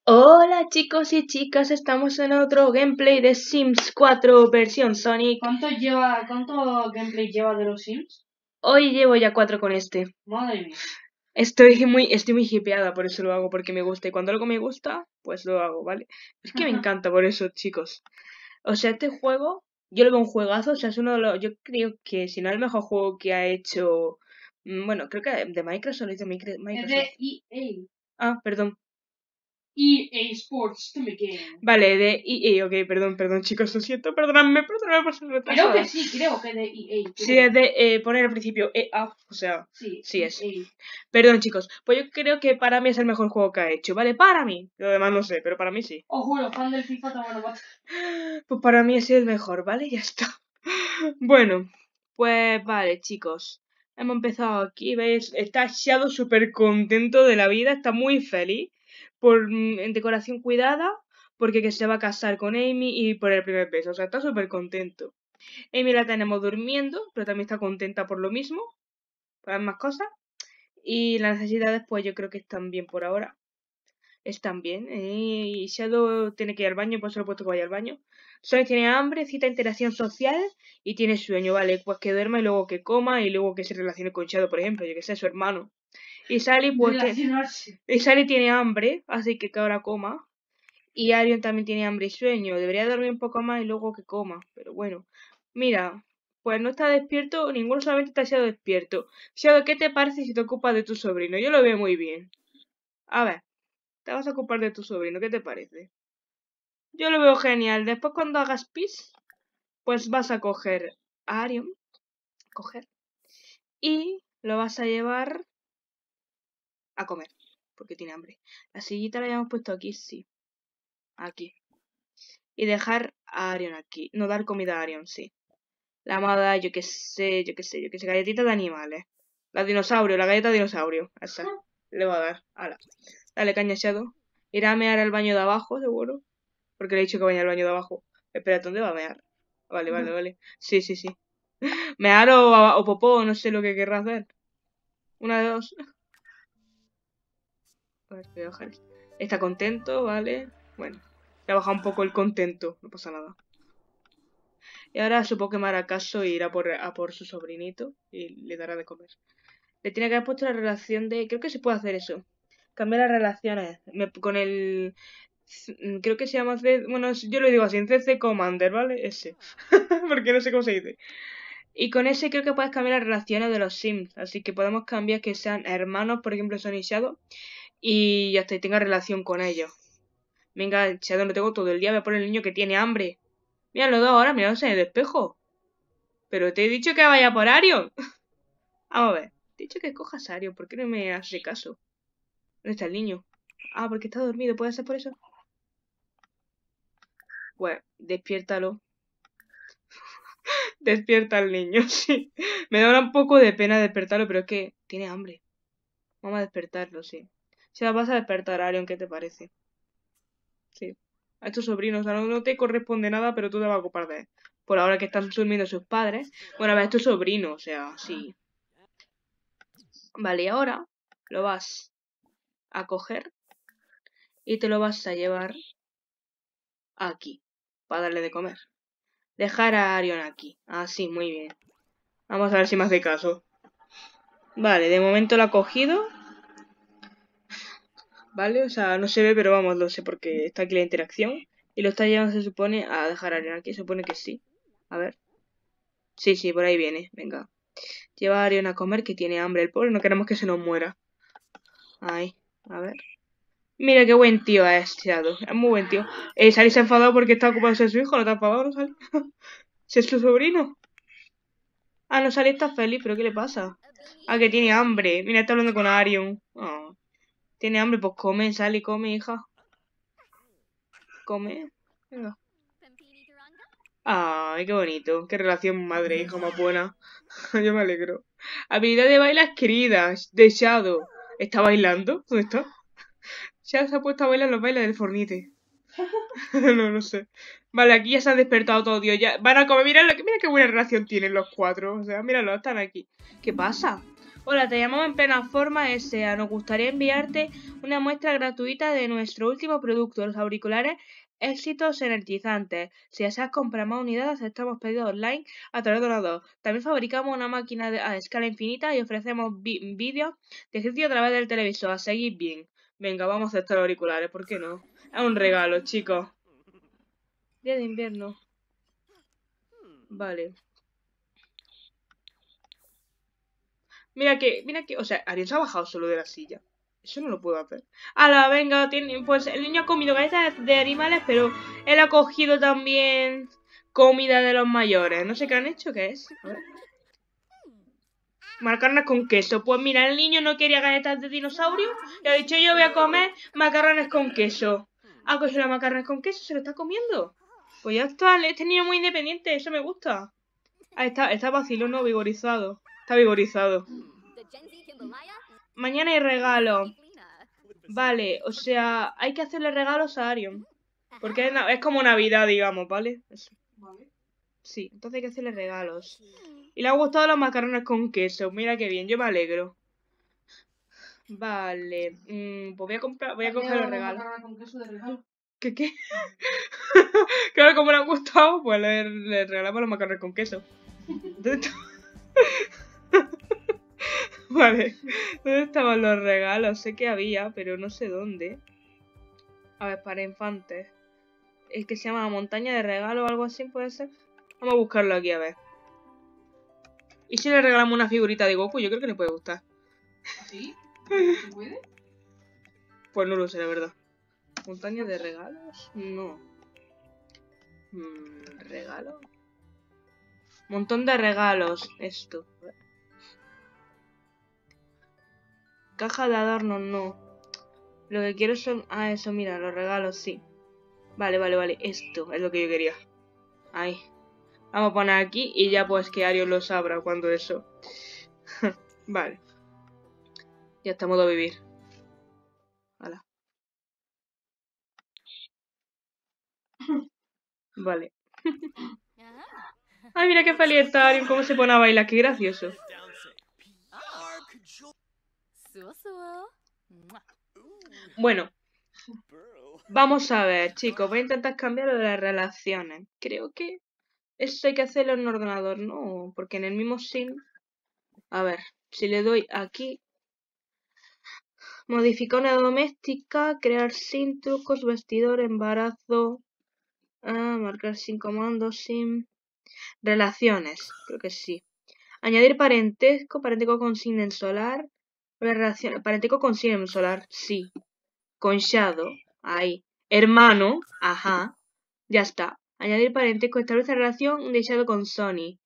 Hola chicos y chicas, estamos en otro gameplay de Sims 4 versión Sonic. ¿Cuánto gameplay lleva de los Sims? Hoy llevo ya 4 con este. Madre mía. Estoy muy hipeada, por eso lo hago, porque me gusta. Y cuando algo me gusta, pues lo hago, ¿vale? Es que me encanta por eso, chicos. O sea, este juego, yo lo veo un juegazo. O sea, es uno de los... Yo creo que si no es el mejor juego que ha hecho... Bueno, creo que de Microsoft, es de Microsoft. Es de EA. Ah, perdón. EA Sports to begin. Vale, de EA, ok, perdón chicos, lo siento, perdóname por ser retrasada. Creo que de EA. Sí, es de poner al principio EA, o sea, sí es. EA. Perdón chicos, pues yo creo que para mí es el mejor juego que ha hecho, ¿vale? Para mí, lo demás no sé, pero para mí sí. Ojo, los fans del FIFA te van a matar. Pues para mí es el mejor, ¿vale? Ya está. Bueno, pues vale chicos, hemos empezado aquí, ¿veis? Está Shadow súper contento de la vida, está muy feliz por en decoración cuidada, porque que se va a casar con Amy y por el primer beso, o sea, está súper contento. Amy la tenemos durmiendo, pero también está contenta por lo mismo, por las más cosas. Y las necesidades, pues yo creo que están bien por ahora. Están bien. Y Shadow tiene que ir al baño, pues se lo he puesto que vaya al baño. Sonic tiene hambre, cita interacción social y tiene sueño, ¿vale? Pues que duerma y luego que coma y luego que se relacione con Shadow, por ejemplo, yo que sé, su hermano. Y Sally, pues y Sally tiene hambre, así que ahora coma. Y Arion también tiene hambre y sueño. Debería dormir un poco más y luego que coma. Pero bueno. Mira, pues no está despierto, ninguno solamente está Shadow despierto. Shadow, ¿qué te parece si te ocupas de tu sobrino? Yo lo veo muy bien. A ver, te vas a ocupar de tu sobrino, ¿qué te parece? Yo lo veo genial. Después cuando hagas pis, pues vas a coger a Arion. Y lo vas a llevar a comer. Porque tiene hambre. La sillita la habíamos puesto aquí, sí. Aquí. Y dejar a Arion aquí. No dar comida a Arion, sí. La amada, yo qué sé, galletitas de animales. La dinosaurio, la galleta dinosaurio. Esa. Le va a dar. Ala. Dale, caña, Shadow. Irá a mear al baño de abajo, seguro. Porque le he dicho que vaya al baño de abajo. Espera, ¿dónde va a mear? Vale. Sí. Mear o popó, no sé lo que querrá hacer. Una de dos. A ver, voy a bajar esto. Está contento, vale. Bueno, le ha bajado un poco el contento. No pasa nada. Y ahora supongo que me hará caso e irá a por su sobrinito y le dará de comer. Le tiene que haber puesto la relación de... Creo que se puede hacer eso. Cambiar las relaciones. Con el... Creo que se llama... Bueno, yo lo digo así, en CC Commander, ¿vale? Ese. Porque no sé cómo se dice. Y con ese creo que puedes cambiar las relaciones de los Sims. Así que podemos cambiar que sean hermanos, por ejemplo, Son y Shadow. Y hasta y tenga relación con ellos. Venga, Shadow, no tengo todo el día. Voy a poner el niño que tiene hambre. Mira, los dos ahora mirándose en el espejo. Pero te he dicho que vaya por Arion. Vamos a ver. Te he dicho que cojas a Arion. ¿Por qué no me hace caso? ¿Dónde está el niño? Ah, porque está dormido. ¿Puede ser por eso? Pues, despiértalo. Despierta al niño, sí. Me da un poco de pena despertarlo, pero es que tiene hambre. Vamos a despertarlo, sí. Si la vas a despertar, Arion, ¿qué te parece? Sí. A estos sobrinos, o sea, no te corresponde nada, pero tú te vas a ocupar de él. Por ahora que están durmiendo sus padres. Bueno, a ver, es tu sobrino, o sea, sí. Vale, y ahora lo vas a coger y te lo vas a llevar aquí, para darle de comer. Dejar a Arion aquí. Ah, sí, muy bien. Vamos a ver si me hace caso. Vale, de momento lo ha cogido. Vale, o sea, no se ve, pero vamos, lo sé porque está aquí la interacción. Y lo está llevando, se supone, a dejar a Arion aquí. Se supone que sí. A ver. Sí, por ahí viene. Venga. Lleva a Arion a comer, que tiene hambre el pobre. No queremos que se nos muera. Ahí, a ver. Mira qué buen tío es, Shadow. Es muy buen tío. Sally se ha enfadado porque está ocupado de su hijo. ¿No te ha enfadado, no, Sally? Si es tu sobrino. Ah, no, Sally está feliz, pero ¿qué le pasa? Ah, que tiene hambre. Mira, está hablando con Arion. Oh. Tiene hambre, pues come, Sally, come, hija. Come. Venga. Ay, qué bonito. Qué relación madre-hija más buena. Yo me alegro. Habilidad de baile adquirida. De Shadow. ¿Está bailando? ¿Dónde está? Shadow se ha puesto a bailar los bailes del Fornite. No sé. Vale, aquí ya se han despertado todos, Dios. Ya van a comer. Mira qué buena relación tienen los cuatro. O sea, míralo, están aquí. ¿Qué pasa? Hola, te llamamos en plena forma S.A. Nos gustaría enviarte una muestra gratuita de nuestro último producto, los auriculares Éxitos Energizantes. Si deseas comprar más unidades, aceptamos pedidos online a través de Donador. También fabricamos una máquina a escala infinita y ofrecemos vídeos de ejercicio a través del televisor. A seguir bien. Venga, vamos a aceptar auriculares, ¿por qué no? Es un regalo, chicos. Día de invierno. Vale. Mira que, o sea, Ariel se ha bajado solo de la silla. Eso no lo puedo hacer. ¡Hala, venga! Pues el niño ha comido galletas de animales, pero él ha cogido también comida de los mayores. No sé qué han hecho, ¿qué es? A ver. Macarrones con queso. Pues mira, el niño no quería galletas de dinosaurio y ha dicho yo voy a comer macarrones con queso. Ha cogido los macarrones con queso, se lo está comiendo. Pues ya está, este niño es muy independiente, eso me gusta. Ah, está vacilón, no, vigorizado. Está vigorizado. Mañana hay regalo. Vale, o sea, hay que hacerle regalos a Arion. Porque es como Navidad, digamos, ¿vale? Eso. Vale. Sí, entonces hay que hacerle regalos. Y le han gustado los macarrones con queso. Mira qué bien, yo me alegro. Vale, pues voy a coger los regalos. Macarrones con queso de regalo. ¿Qué? Claro, como le han gustado, pues le regalamos los macarrones con queso. ¿Dónde Vale, ¿dónde estaban los regalos? Sé que había, pero no sé dónde. A ver, para infantes. Es que se llama Montaña de Regalo o algo así, ¿puede ser? Vamos a buscarlo aquí, a ver. ¿Y si le regalamos una figurita de Goku? Yo creo que le puede gustar. ¿Así? ¿Se puede? Pues no lo sé, la verdad. ¿Montaña de regalos? No. ¿Regalo? Montón de regalos. Esto. Caja de adornos, no. Lo que quiero son... Ah, eso, mira, los regalos, sí. Vale. Esto es lo que yo quería. Ahí. Vamos a poner aquí y ya pues que Arios lo sabrá cuando eso. Vale. Ya está modo vivir. Hala. Vale. Ay, mira qué feliz está Arion, cómo se pone a bailar, qué gracioso. Bueno, vamos a ver, chicos, voy a intentar cambiar lo de las relaciones. Creo que eso hay que hacerlo en un ordenador, ¿no? Porque en el mismo sim... A ver, si le doy aquí... Modificar una doméstica, crear sin trucos, vestidor, embarazo... marcar sin comandos, sin... Relaciones, creo que sí. Añadir parentesco con signo solar. Parentesco con signo solar, sí. Con Shadow, ahí. Hermano, ajá. Ya está. Añadir parentesco, establece relación de Shadow con Sony.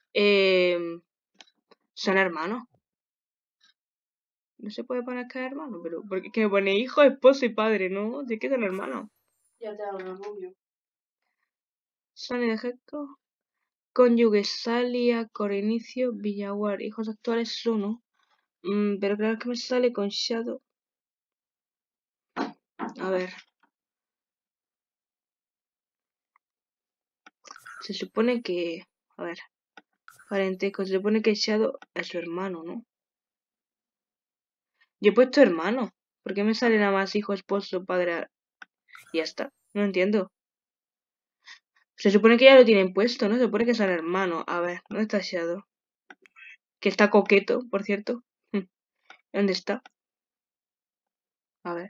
Son hermanos. No se puede poner que es hermano, pero porque que pone hijo, esposo y padre, ¿no? ¿De qué son hermanos? Ya te hablo, rubio. Sony de Gecko. Cónyuge Salia, Corinicio, Villaguar. Hijos actuales uno. Pero claro que me sale con Shadow. A ver. Se supone que... A ver. Parentesco. Se supone que Shadow es su hermano, ¿no? Yo he puesto hermano. ¿Por qué me sale nada más hijo, esposo, padre? Y ya está. No entiendo. Se supone que ya lo tienen puesto, ¿no? Se supone que son hermanos. A ver, ¿dónde está Shadow? Que está coqueto, por cierto. ¿Dónde está? A ver.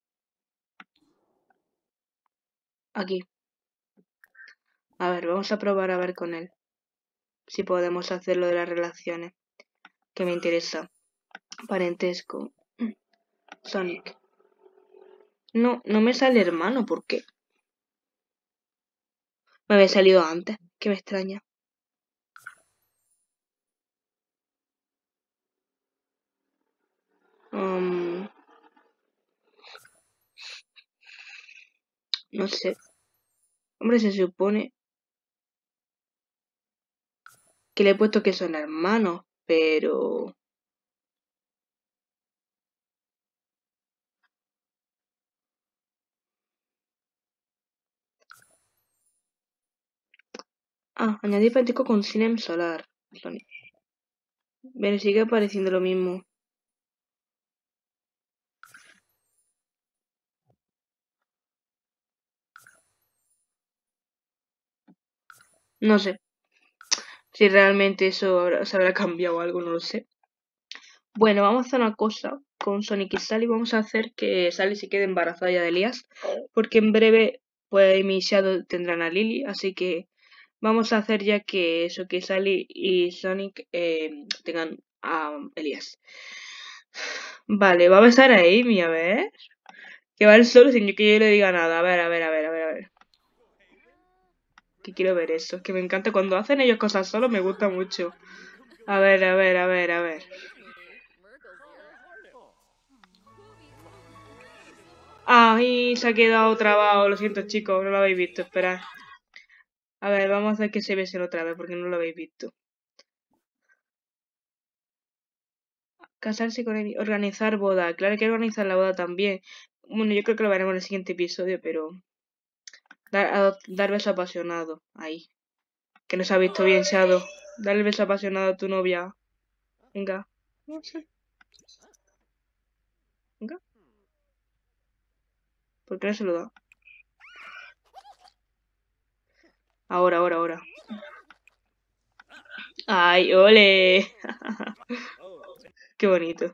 Aquí. A ver, vamos a probar a ver con él. Si podemos hacer lo de las relaciones. Que me interesa. Parentesco. Sonic. No, no me sale hermano, ¿por qué? Me había salido antes, que me extraña. No sé. Hombre, se supone que le he puesto que son hermanos, pero... Ah, añadir parentesco con Cinem Solar. Sonic. Me sigue pareciendo lo mismo. No sé. Si realmente eso se habrá cambiado algo, no lo sé. Bueno, vamos a hacer una cosa con Sonic y Sally. Vamos a hacer que Sally se quede embarazada ya de Elías. Porque en breve, pues Amy y Shadow tendrán a Lily. Así que vamos a hacer ya que eso, que Sally y Sonic tengan a Elías. Vale, va a besar a Amy, a ver. Que va él solo sin que yo le diga nada. A ver, a ver, a ver, a ver, a ver. Que quiero ver eso. Es que me encanta cuando hacen ellos cosas solos, me gusta mucho. A ver, a ver, a ver, a ver. Ay, se ha quedado trabado. Lo siento, chicos, no lo habéis visto. Esperad. A ver, vamos a hacer que se besen otra vez porque no lo habéis visto. Casarse con él, organizar boda. Claro que organizar la boda también. Bueno, yo creo que lo veremos en el siguiente episodio, pero... Dar beso apasionado. Ahí. Que no se ha visto bien, Shadow. Dale el beso apasionado a tu novia. Venga. No sé. Venga. ¿Por qué no se lo da? Ahora, ahora, ahora. ¡Ay, ole! Qué bonito.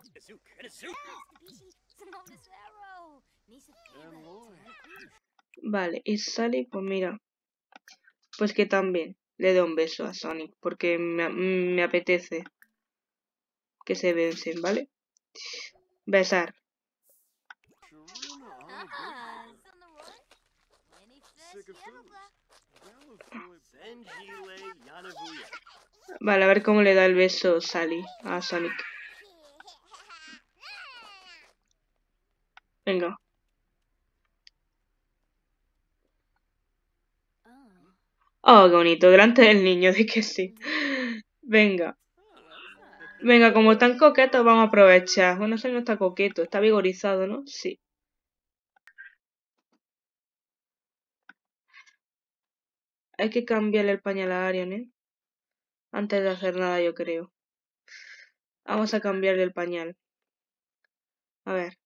Vale, y Sally, pues mira. Pues que también le dé un beso a Sonic. Porque me apetece que se besen, ¿vale? Besar. Vale, a ver cómo le da el beso Sally a Sonic. Venga. Oh, qué bonito. Delante del niño, de que sí. Venga. Venga, como están coquetos, vamos a aprovechar. Bueno, ese no está coqueto, está vigorizado, ¿no? Sí. Hay que cambiarle el pañal a Arian, ¿eh? Antes de hacer nada, yo creo. Vamos a cambiarle el pañal. A ver.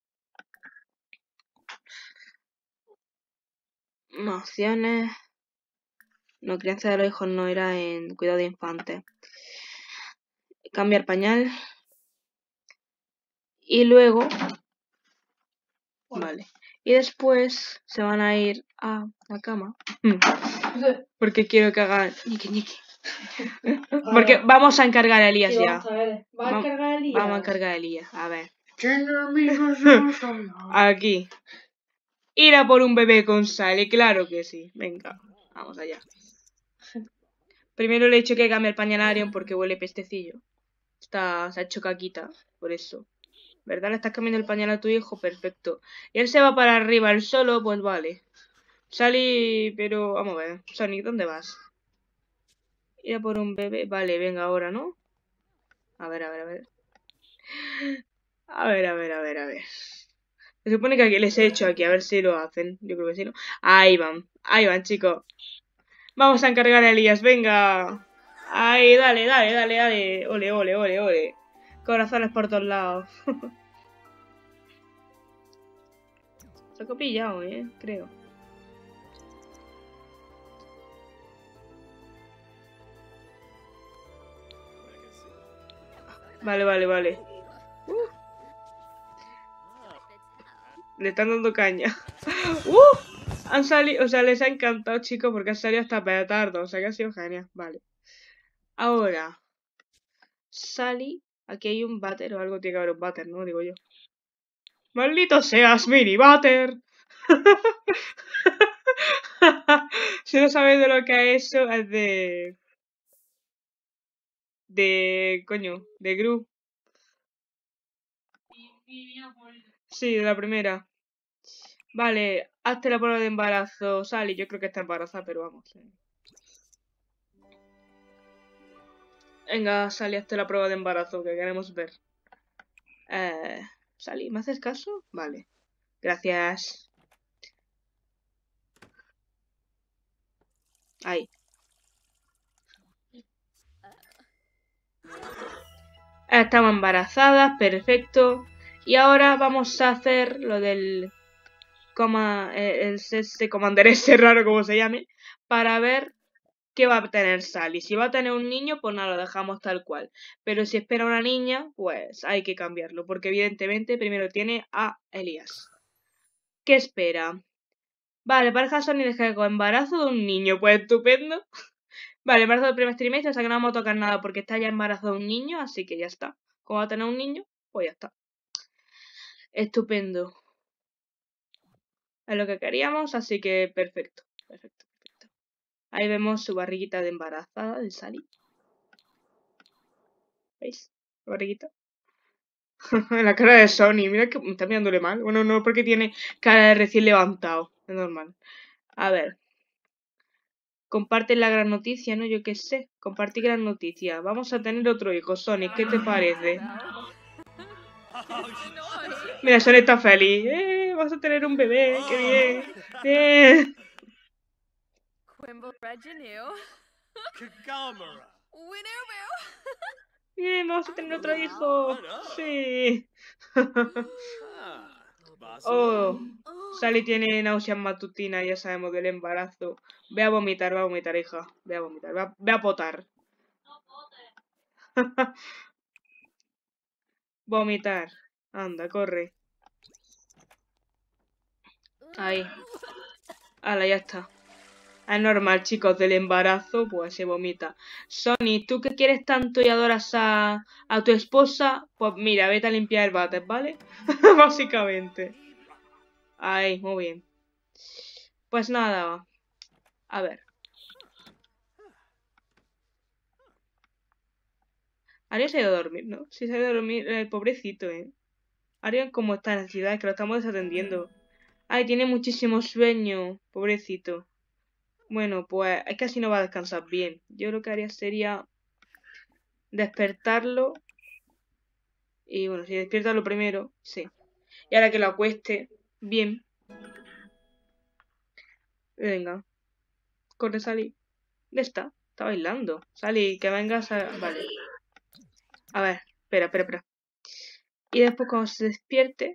Más opciones. No, crianza de los hijos no, era en cuidado de infantes. Cambiar pañal. Y luego... Vale. Y después se van a ir a la cama. Porque quiero que hagan... Ñiqui, ñiqui. Porque vamos a encargar a Elías ya. ¿Va a encargar a Elías? Vamos a encargar a Elías. A ver. Aquí. Ir a por un bebé con Sally. Claro que sí. Venga. Vamos allá. Primero le he dicho que cambie el pañal a Arion porque huele pestecillo. Se ha hecho caquita. Por eso. ¿Verdad? Le estás cambiando el pañal a tu hijo. Perfecto. Y él se va para arriba. Él solo. Pues vale. Sally. Pero vamos a ver. Sonic, ¿dónde vas? Ir a por un bebé. Vale, venga ahora, ¿no? A ver, a ver, a ver. A ver, a ver, a ver, a ver. Se supone que aquí les he hecho aquí, a ver si lo hacen. Yo creo que sí, ¿no? Ahí van, chicos. Vamos a encargar a Elías, venga. Ahí, dale, dale, dale, dale. Ole, ole, ole, ole. Corazones por todos lados. Se ha pillado, creo. Vale, vale, vale. Le están dando caña. Han salido, o sea, les ha encantado, chicos, porque han salido hasta petardo. O sea, que ha sido genial. Vale. Ahora. Sally. Aquí hay un váter o algo, tiene que haber un váter, ¿no? Digo yo. ¡Maldito seas, mini váter! Si no sabéis de lo que es eso, es de... Coño, de Gru. Sí, de la primera. Vale, hazte la prueba de embarazo, Sally. Yo creo que está embarazada, pero vamos. Venga, Sally, hazte la prueba de embarazo, que queremos ver. Sally, ¿me haces caso? Vale. Gracias. Ahí. Estamos embarazadas, perfecto. Y ahora vamos a hacer lo del commander ese raro como se llame, para ver qué va a tener Sally. Si va a tener un niño, pues nada, lo dejamos tal cual. Pero si espera una niña, pues hay que cambiarlo, porque evidentemente primero tiene a Elías. ¿Qué espera? Vale, pareja Sony deja con embarazo de un niño, pues estupendo. Vale, embarazo del primer trimestre, o sea que no vamos a tocar nada porque está ya embarazado de un niño, así que ya está. Como va a tener un niño, pues ya está. Estupendo. Es lo que queríamos, así que perfecto. Perfecto, perfecto. Ahí vemos su barriguita de embarazada de Sally. ¿Veis? La barriguita. La cara de Sony, mira que está mirándole mal. Bueno, no porque tiene cara de recién levantado. Es normal. A ver. Comparte la gran noticia, ¿no? Yo qué sé. Compartir gran noticia. Vamos a tener otro hijo, Sonic. ¿Qué te parece? Mira, Sonic está feliz. Vas a tener un bebé. ¡Qué bien! ¡Bien! Bien, vamos a tener otro hijo. Sí. Oh, Sally tiene náuseas matutinas, ya sabemos del embarazo. Ve a vomitar, hija. Ve a vomitar, ve a potar. Vomitar. Anda, corre. Ahí. Hala, ya está. Es normal, chicos, del embarazo, pues se vomita. Sony, tú que quieres tanto y adoras a tu esposa, pues mira, vete a limpiar el váter, ¿vale? Básicamente. Ahí, muy bien. Pues nada, a ver. Ariel se ha ido a dormir, ¿no? Sí, se ha ido a dormir, pobrecito, ¿eh? Ariel como está en la ciudad, que lo estamos desatendiendo. Ay, tiene muchísimo sueño, pobrecito. Bueno, pues es que así no va a descansar bien. Yo lo que haría sería despertarlo. Y bueno, si despierta lo primero, sí. Y ahora que lo acueste, bien. Venga, corre, Sally. ¿Dónde está? Está bailando. Sally, que vengas a... Vale. A ver, espera. Y después cuando se despierte,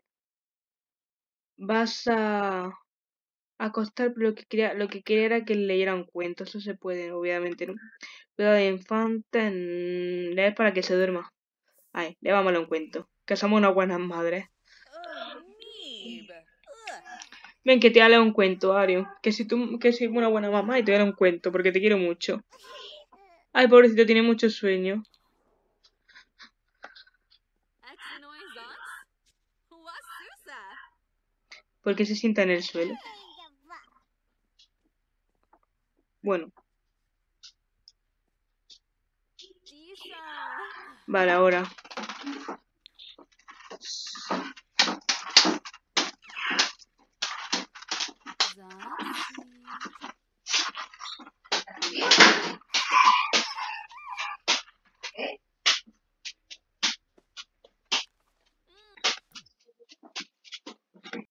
vas a acostar, pero lo que quería era que le leyera un cuento. Eso se puede, obviamente, ¿no? Cuidado de infante, leer para que se duerma. Ay, levámosle un cuento. Que somos unas buenas madres. Ven, que te lea un cuento, Ario. Que soy una buena mamá y te lea un cuento, porque te quiero mucho. Ay, pobrecito, tiene mucho sueño. ¿Por qué se sienta en el suelo? Bueno. Vale, ahora.